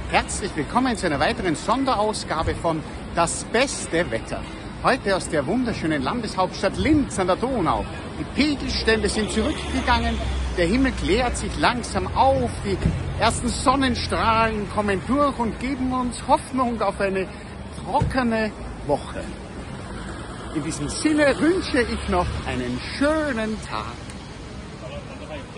Herzlich willkommen zu einer weiteren Sonderausgabe von Das beste Wetter. Heute aus der wunderschönen Landeshauptstadt Linz an der Donau. Die Pegelstände sind zurückgegangen, der Himmel klärt sich langsam auf, die ersten Sonnenstrahlen kommen durch und geben uns Hoffnung auf eine trockene Woche. In diesem Sinne wünsche ich noch einen schönen Tag.